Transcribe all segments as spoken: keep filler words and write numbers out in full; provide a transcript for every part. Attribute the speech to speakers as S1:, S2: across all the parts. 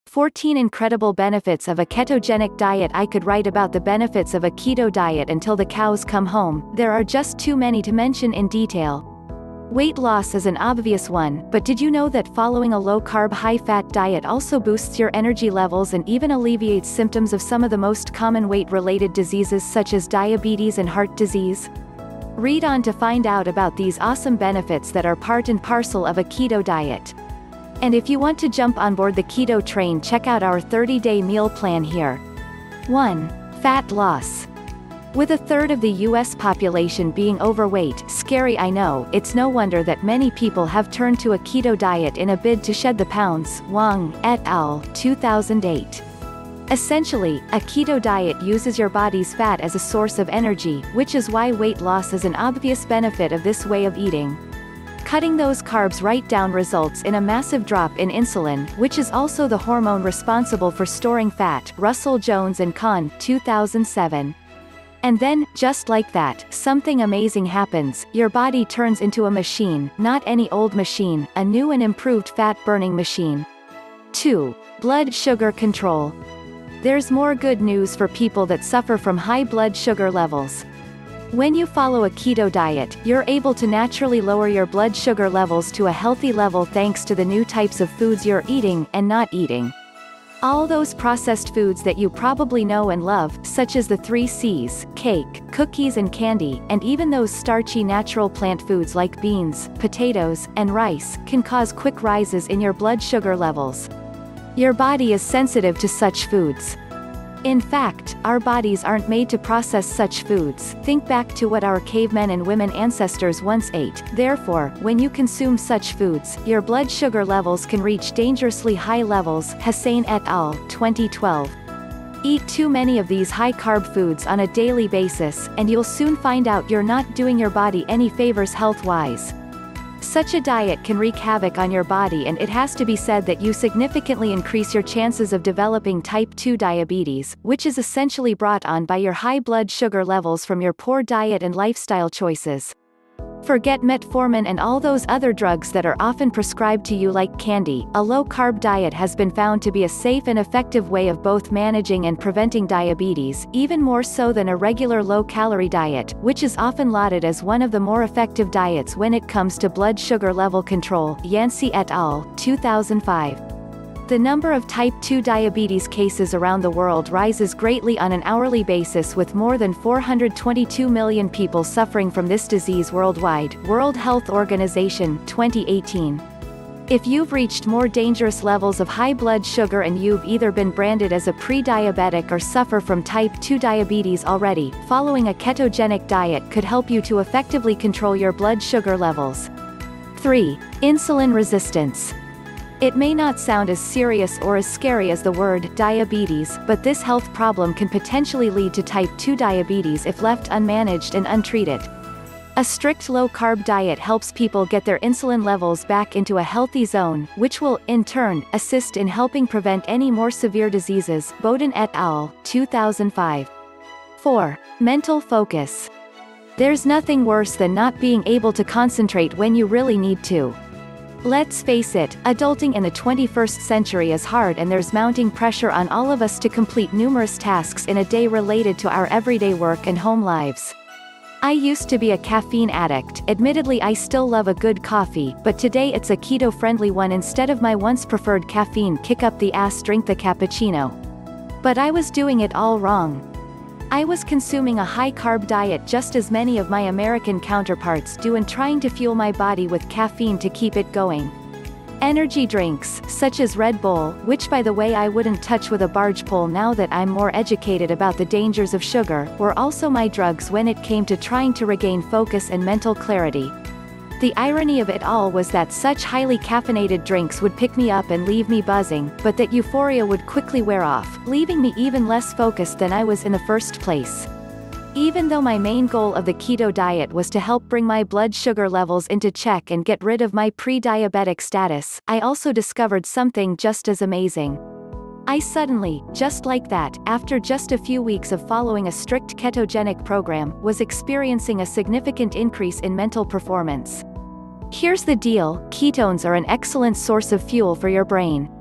S1: fourteen incredible benefits of a ketogenic diet. I could write about the benefits of a keto diet until the cows come home. There are just too many to mention in detail. Weight loss is an obvious one, but did you know that following a low-carb high-fat diet also boosts your energy levels and even alleviates symptoms of some of the most common weight-related diseases such as diabetes and heart disease? Read on to find out about these awesome benefits that are part and parcel of a keto diet. And if you want to jump on board the keto train, check out our thirty-day meal plan here. one. Fat loss. With a third of the U S population being overweight, scary I know, it's no wonder that many people have turned to a keto diet in a bid to shed the pounds. Wang et al. two thousand eight. Essentially, a keto diet uses your body's fat as a source of energy, which is why weight loss is an obvious benefit of this way of eating. Cutting those carbs right down results in a massive drop in insulin, which is also the hormone responsible for storing fat. Russell Jones and Kahn, two thousand seven. And then, just like that, something amazing happens. Your body turns into a machine, not any old machine, a new and improved fat-burning machine. two. Blood sugar control. There's more good news for people that suffer from high blood sugar levels. When you follow a keto diet, you're able to naturally lower your blood sugar levels to a healthy level thanks to the new types of foods you're eating and not eating. All those processed foods that you probably know and love, such as the three C's, cake, cookies and candy, and even those starchy natural plant foods like beans, potatoes, and rice, can cause quick rises in your blood sugar levels. Your body is sensitive to such foods. In fact, our bodies aren't made to process such foods. Think back to what our cavemen and women ancestors once ate. Therefore, when you consume such foods, your blood sugar levels can reach dangerously high levels. Hussain et al. twenty twelve. Eat too many of these high-carb foods on a daily basis, and you'll soon find out you're not doing your body any favors health-wise. Such a diet can wreak havoc on your body, and it has to be said that you significantly increase your chances of developing type two diabetes, which is essentially brought on by your high blood sugar levels from your poor diet and lifestyle choices. Forget metformin and all those other drugs that are often prescribed to you like candy. A low-carb diet has been found to be a safe and effective way of both managing and preventing diabetes, even more so than a regular low-calorie diet, which is often lauded as one of the more effective diets when it comes to blood sugar level control. Yancey et al. two thousand five. The number of type two diabetes cases around the world rises greatly on an hourly basis, with more than four hundred twenty-two million people suffering from this disease worldwide. World Health Organization, twenty eighteen. If you've reached more dangerous levels of high blood sugar and you've either been branded as a pre-diabetic or suffer from type two diabetes already, following a ketogenic diet could help you to effectively control your blood sugar levels. three. Insulin resistance. It may not sound as serious or as scary as the word diabetes, but this health problem can potentially lead to type two diabetes if left unmanaged and untreated. A strict low-carb diet helps people get their insulin levels back into a healthy zone, which will, in turn, assist in helping prevent any more severe diseases. Bowden et al. two thousand five. four. Mental focus. There's nothing worse than not being able to concentrate when you really need to. Let's face it, adulting in the twenty-first century is hard, and there's mounting pressure on all of us to complete numerous tasks in a day related to our everyday work and home lives. I used to be a caffeine addict. Admittedly, I still love a good coffee, but today it's a keto-friendly one instead of my once preferred caffeine kick-up-the-ass drink, the cappuccino. But I was doing it all wrong. I was consuming a high-carb diet just as many of my American counterparts do, and trying to fuel my body with caffeine to keep it going. Energy drinks, such as Red Bull, which by the way I wouldn't touch with a barge pole now that I'm more educated about the dangers of sugar, were also my drugs when it came to trying to regain focus and mental clarity. The irony of it all was that such highly caffeinated drinks would pick me up and leave me buzzing, but that euphoria would quickly wear off, leaving me even less focused than I was in the first place. Even though my main goal of the keto diet was to help bring my blood sugar levels into check and get rid of my pre-diabetic status, I also discovered something just as amazing. I suddenly, just like that, after just a few weeks of following a strict ketogenic program, was experiencing a significant increase in mental performance. Here's the deal: ketones are an excellent source of fuel for your brain.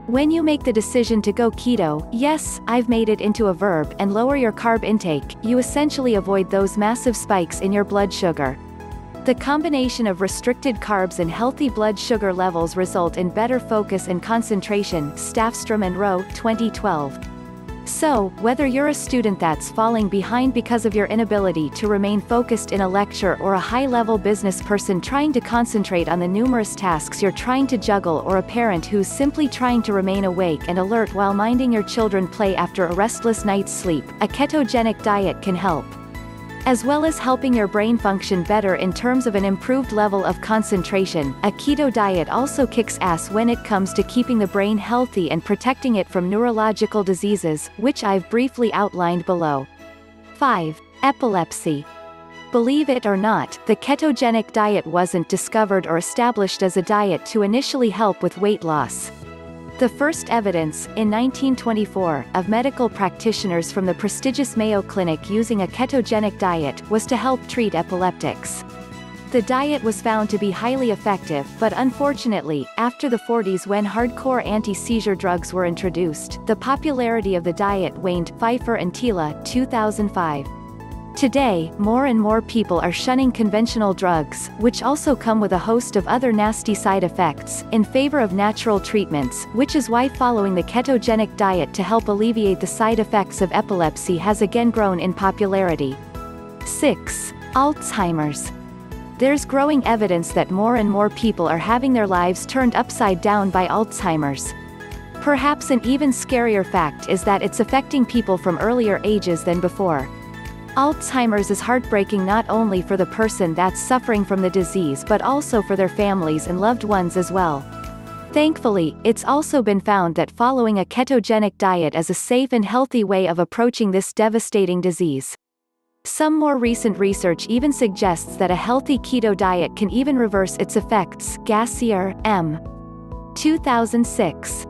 S1: When you make the decision to go keto, yes, I've made it into a verb, and lower your carb intake, you essentially avoid those massive spikes in your blood sugar. The combination of restricted carbs and healthy blood sugar levels result in better focus and concentration, Staffstrom and Rowe, twenty twelve. So, whether you're a student that's falling behind because of your inability to remain focused in a lecture, or a high-level business person trying to concentrate on the numerous tasks you're trying to juggle, or a parent who's simply trying to remain awake and alert while minding your children play after a restless night's sleep, a ketogenic diet can help. As well as helping your brain function better in terms of an improved level of concentration, a keto diet also kicks ass when it comes to keeping the brain healthy and protecting it from neurological diseases, which I've briefly outlined below. five. Epilepsy. Believe it or not, the ketogenic diet wasn't discovered or established as a diet to initially help with weight loss. The first evidence, in nineteen twenty-four, of medical practitioners from the prestigious Mayo Clinic using a ketogenic diet, was to help treat epileptics. The diet was found to be highly effective, but unfortunately, after the forties when hardcore anti-seizure drugs were introduced, the popularity of the diet waned. Pfeiffer and Tila, two thousand five. Today, more and more people are shunning conventional drugs, which also come with a host of other nasty side effects, in favor of natural treatments, which is why following the ketogenic diet to help alleviate the side effects of epilepsy has again grown in popularity. six. Alzheimer's. There's growing evidence that more and more people are having their lives turned upside down by Alzheimer's. Perhaps an even scarier fact is that it's affecting people from earlier ages than before. Alzheimer's is heartbreaking not only for the person that's suffering from the disease but also for their families and loved ones as well. Thankfully, it's also been found that following a ketogenic diet is a safe and healthy way of approaching this devastating disease. Some more recent research even suggests that a healthy keto diet can even reverse its effects. Gassier, M. two thousand six.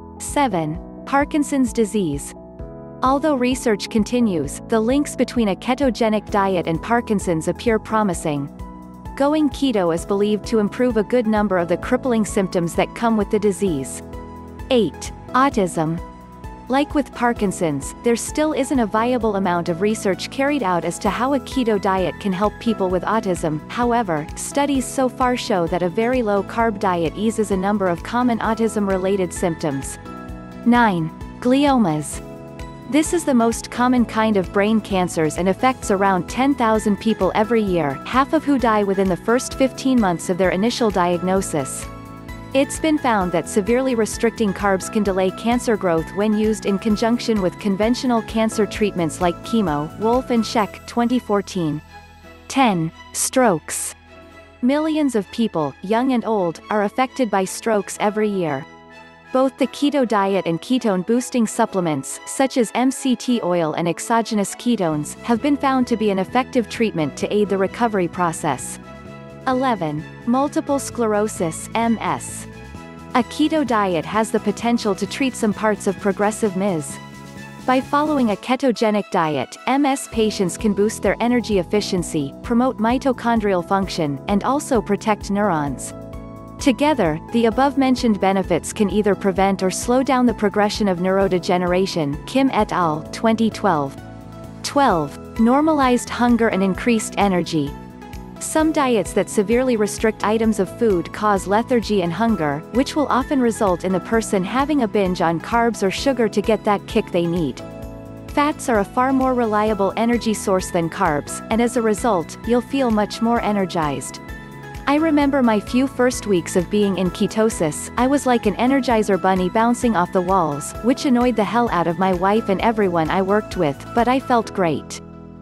S1: seven. Parkinson's disease. Although research continues, the links between a ketogenic diet and Parkinson's appear promising. Going keto is believed to improve a good number of the crippling symptoms that come with the disease. eight. Autism. Like with Parkinson's, there still isn't a viable amount of research carried out as to how a keto diet can help people with autism. However, studies so far show that a very low-carb diet eases a number of common autism-related symptoms. nine. Gliomas. This is the most common kind of brain cancers and affects around ten thousand people every year, half of who die within the first fifteen months of their initial diagnosis. It's been found that severely restricting carbs can delay cancer growth when used in conjunction with conventional cancer treatments like chemo. Wolf and Scheck, twenty fourteen. ten. Strokes. Millions of people, young and old, are affected by strokes every year. Both the keto diet and ketone-boosting supplements, such as M C T oil and exogenous ketones, have been found to be an effective treatment to aid the recovery process. eleven. Multiple sclerosis, M S. A keto diet has the potential to treat some parts of progressive M S. By following a ketogenic diet, M S patients can boost their energy efficiency, promote mitochondrial function, and also protect neurons. Together, the above-mentioned benefits can either prevent or slow down the progression of neurodegeneration. Kim et al., twenty twelve. twelve. Normalized hunger and increased energy. Some diets that severely restrict items of food cause lethargy and hunger, which will often result in the person having a binge on carbs or sugar to get that kick they need. Fats are a far more reliable energy source than carbs, and as a result, you'll feel much more energized. I remember my few first weeks of being in ketosis. I was like an Energizer bunny bouncing off the walls, which annoyed the hell out of my wife and everyone I worked with, but I felt great.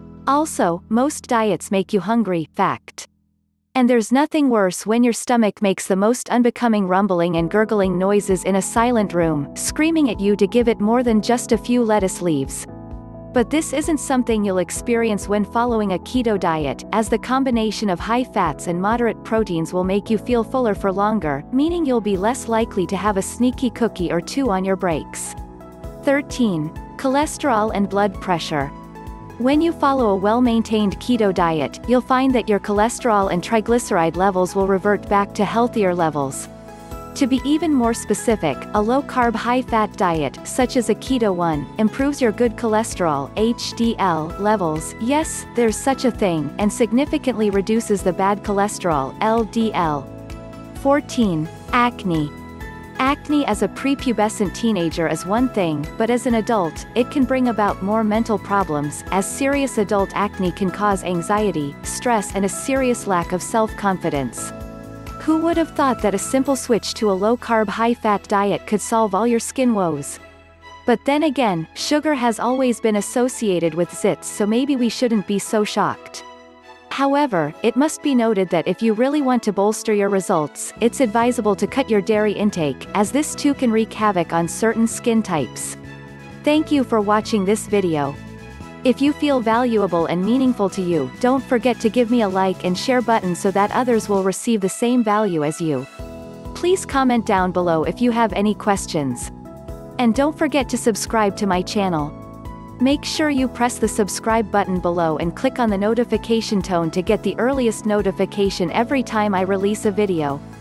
S1: Also, most diets make you hungry, fact. And there's nothing worse when your stomach makes the most unbecoming rumbling and gurgling noises in a silent room, screaming at you to give it more than just a few lettuce leaves. But this isn't something you'll experience when following a keto diet, as the combination of high fats and moderate proteins will make you feel fuller for longer, meaning you'll be less likely to have a sneaky cookie or two on your breaks. thirteen. Cholesterol and blood pressure. When you follow a well-maintained keto diet, you'll find that your cholesterol and triglyceride levels will revert back to healthier levels. To be even more specific, a low-carb high-fat diet, such as a keto one, improves your good cholesterol H D L levels, yes, there's such a thing, and significantly reduces the bad cholesterol L D L. fourteen. Acne. Acne as a prepubescent teenager is one thing, but as an adult, it can bring about more mental problems, as serious adult acne can cause anxiety, stress and a serious lack of self-confidence. Who would have thought that a simple switch to a low-carb high-fat diet could solve all your skin woes? But then again, sugar has always been associated with zits, so maybe we shouldn't be so shocked. However, it must be noted that if you really want to bolster your results, it's advisable to cut your dairy intake, as this too can wreak havoc on certain skin types. Thank you for watching this video. If you feel valuable and meaningful to you, don't forget to give me a like and share button so that others will receive the same value as you. Please comment down below if you have any questions. And don't forget to subscribe to my channel. Make sure you press the subscribe button below and click on the notification tone to get the earliest notification every time I release a video.